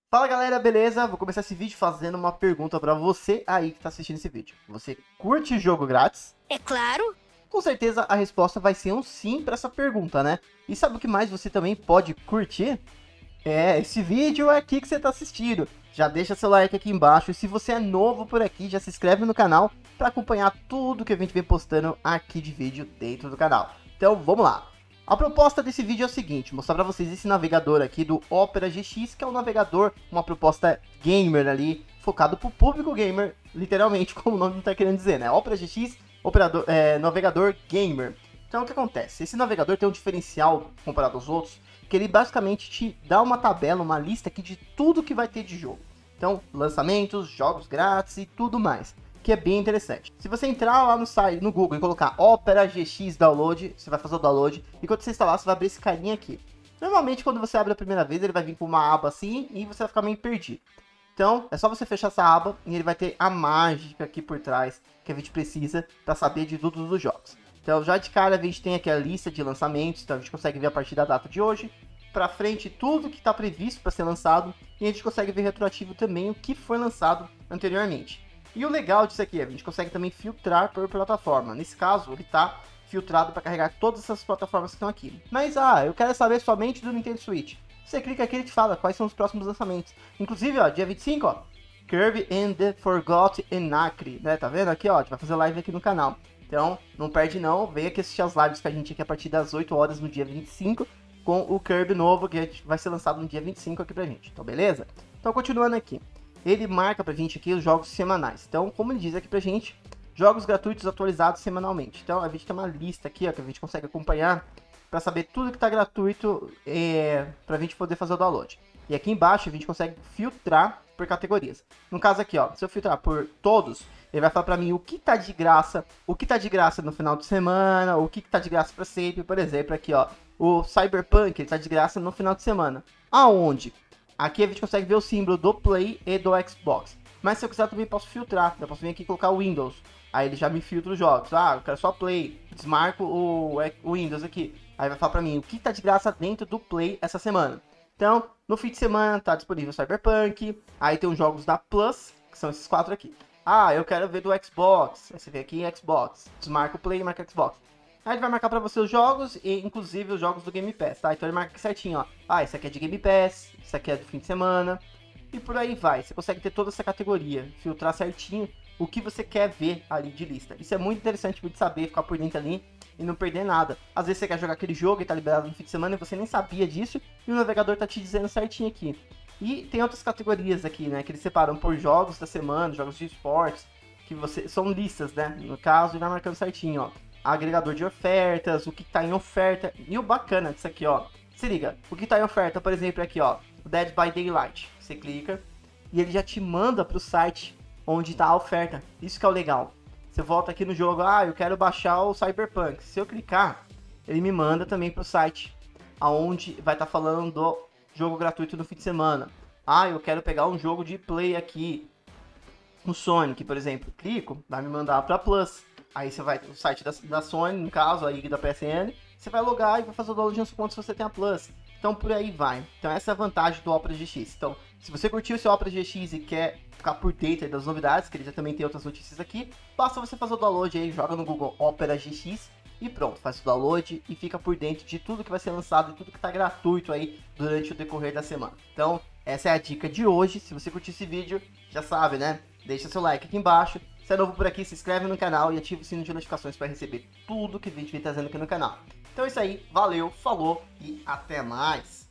Fala galera, beleza? Vou começar esse vídeo fazendo uma pergunta pra você aí que tá assistindo esse vídeo. Você curte jogo grátis? É claro. Com certeza a resposta vai ser um sim pra essa pergunta, né? E sabe o que mais você também pode curtir? Esse vídeo aqui que você tá assistindo. Já deixa seu like aqui embaixo e se você é novo por aqui, já se inscreve no canal pra acompanhar tudo que a gente vem postando aqui de vídeo dentro do canal. Então vamos lá! A proposta desse vídeo é o seguinte, mostrar para vocês esse navegador aqui do Opera GX, que é um navegador, uma proposta gamer ali, focado para o público gamer, literalmente, como o nome está querendo dizer, né? Opera GX, navegador gamer. Então o que acontece? Esse navegador tem um diferencial comparado aos outros, que ele basicamente te dá uma tabela, uma lista aqui de tudo que vai ter de jogo. Então, lançamentos, jogos grátis e tudo mais, que é bem interessante. Se você entrar lá no site, no Google e colocar Opera GX Download, você vai fazer o download, e quando você instalar, você vai abrir esse carinha aqui. Normalmente, quando você abre a primeira vez, ele vai vir com uma aba assim, e você vai ficar meio perdido. Então, é só você fechar essa aba, e ele vai ter a mágica aqui por trás, que a gente precisa para saber de tudo dos jogos. Então, já de cara, a gente tem aqui a lista de lançamentos, então a gente consegue ver a partir da data de hoje, para frente tudo que está previsto para ser lançado, e a gente consegue ver retroativo também o que foi lançado anteriormente. E o legal disso aqui é que a gente consegue também filtrar por plataforma. Nesse caso, ele está filtrado para carregar todas essas plataformas que estão aqui. Mas, eu quero saber somente do Nintendo Switch. Você clica aqui e ele te fala quais são os próximos lançamentos. Inclusive, ó, dia 25, ó, Kirby and the Forgotten Knackery, né? Tá vendo aqui, ó, a gente vai fazer live aqui no canal. Então, não perde não, vem aqui assistir as lives que a gente aqui a partir das 8 horas no dia 25, com o Kirby novo, que vai ser lançado no dia 25 aqui pra gente, então beleza? Então, continuando aqui. Ele marca pra gente aqui os jogos semanais. Então, como ele diz aqui pra gente, jogos gratuitos atualizados semanalmente. Então, a gente tem uma lista aqui, ó, que a gente consegue acompanhar para saber tudo que tá gratuito pra gente poder fazer o download. E aqui embaixo a gente consegue filtrar por categorias. No caso aqui, ó, se eu filtrar por todos, ele vai falar pra mim o que tá de graça, no final de semana, o que tá de graça pra sempre. Por exemplo, aqui, ó, o Cyberpunk, ele tá de graça no final de semana. Aonde? Aqui a gente consegue ver o símbolo do Play e do Xbox. Mas se eu quiser também posso filtrar. Eu posso vir aqui e colocar o Windows. Aí ele já me filtra os jogos. Eu quero só Play. Desmarco o Windows aqui. Aí vai falar pra mim o que tá de graça dentro do Play essa semana. Então, no fim de semana tá disponível o Cyberpunk. Aí tem os jogos da Plus, que são esses 4 aqui. Eu quero ver do Xbox. Aí você vem aqui em Xbox. Desmarca o Play e marca Xbox. Aí ele vai marcar pra você os jogos, e inclusive os jogos do Game Pass, tá? Então ele marca aqui certinho, ó. Esse aqui é de Game Pass, esse aqui é do fim de semana, e por aí vai. Você consegue ter toda essa categoria, filtrar certinho o que você quer ver ali de lista. Isso é muito interessante de saber, ficar por dentro ali e não perder nada. Às vezes você quer jogar aquele jogo e tá liberado no fim de semana e você nem sabia disso, e o navegador tá te dizendo certinho aqui. E tem outras categorias aqui, né, que eles separam por jogos da semana, jogos de esportes, que são listas, né, no caso, e vai marcando certinho, ó. Agregador de ofertas, o que tá em oferta. E o bacana disso aqui, ó, se liga, o que tá em oferta, por exemplo, aqui, ó, o Dead by Daylight. Você clica e ele já te manda pro site onde tá a oferta. Isso que é o legal. Você volta aqui no jogo, eu quero baixar o Cyberpunk. Se eu clicar, ele me manda também pro site aonde vai estar falando do jogo gratuito no fim de semana. Eu quero pegar um jogo de Play aqui, no Sonic, por exemplo. Clico, vai me mandar pra Plus. Aí você vai no site da Sony, no caso, aí da PSN, você vai logar e vai fazer o download nos pontos se você tem a Plus. Então por aí vai. Então essa é a vantagem do Opera GX. Então, se você curtiu o seu Opera GX e quer ficar por dentro das novidades, que ele já também tem outras notícias aqui, basta você fazer o download aí, joga no Google Opera GX e pronto, faz o download e fica por dentro de tudo que vai ser lançado e tudo que está gratuito aí durante o decorrer da semana. Então, essa é a dica de hoje. Se você curtiu esse vídeo, já sabe, né? Deixa seu like aqui embaixo. Se é novo por aqui, se inscreve no canal e ativa o sino de notificações para receber tudo que a gente vem trazendo aqui no canal. Então é isso aí, valeu, falou e até mais!